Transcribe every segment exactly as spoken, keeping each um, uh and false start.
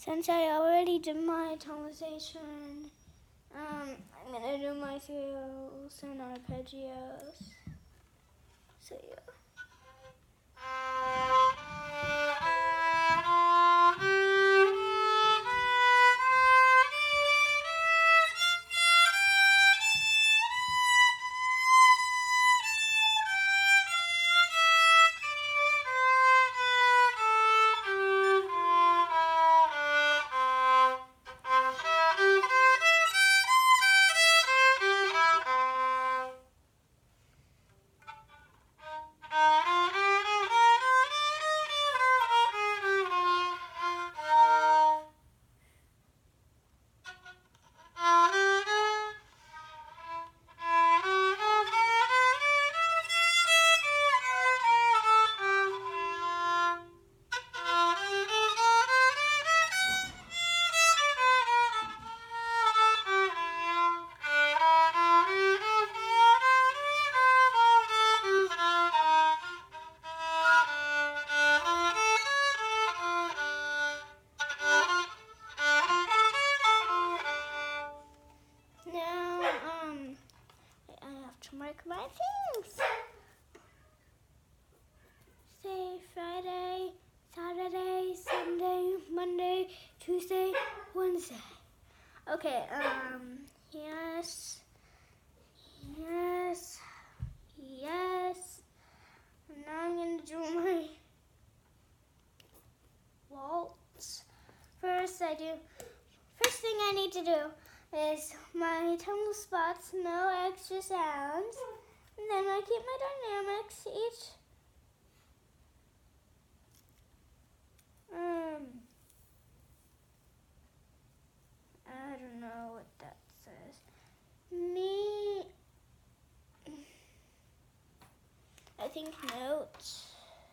since I already did my tonalization, um, I'm gonna do my scales and arpeggios. So yeah. Mark my things. Say Friday, Saturday, Sunday, Monday, Tuesday, Wednesday. Okay, um, yes, yes, yes. Now I'm gonna do my waltz. First I do, first thing I need to do is my tonal spots, no extra sounds. And then I keep my dynamics each. Um, I don't know what that says. Me, I think notes.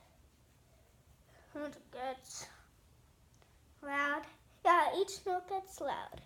Note gets loud. Yeah, each note gets loud.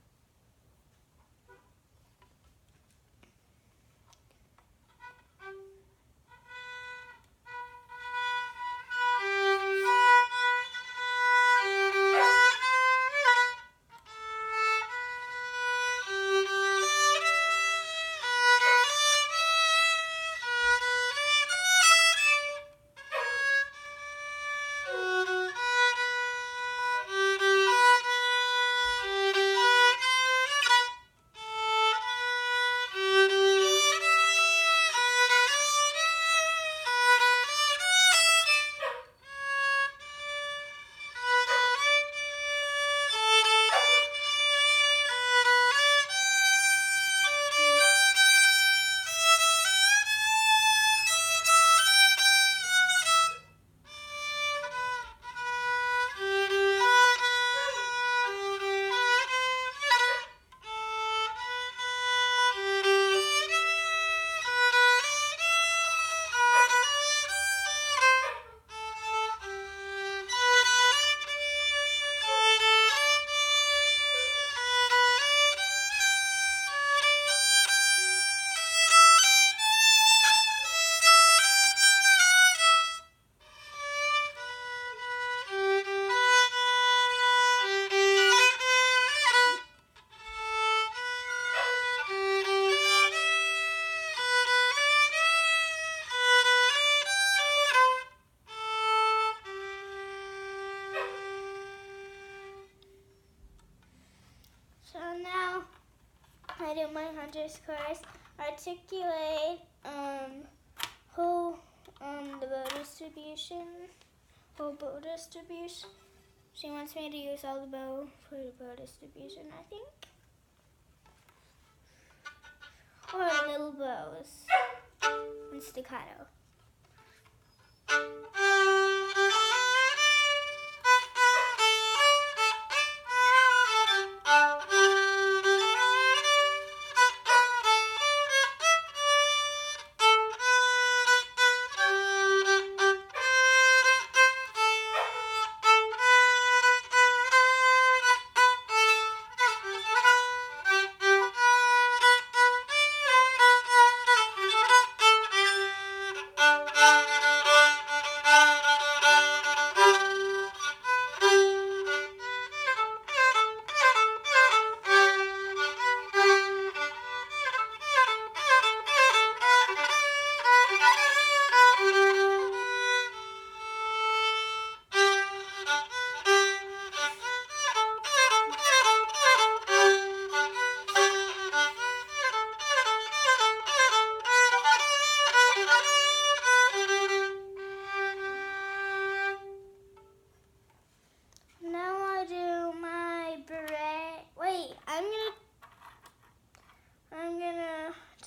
So now I do my Hunter's course, articulate, um, whole, um, the bow distribution, whole bow distribution. She wants me to use all the bow for the bow distribution, I think. Or little bows and staccato.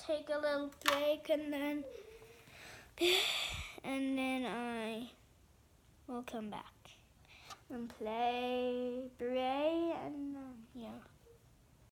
take a little break and then and then I will come back and play Bray and um, yeah.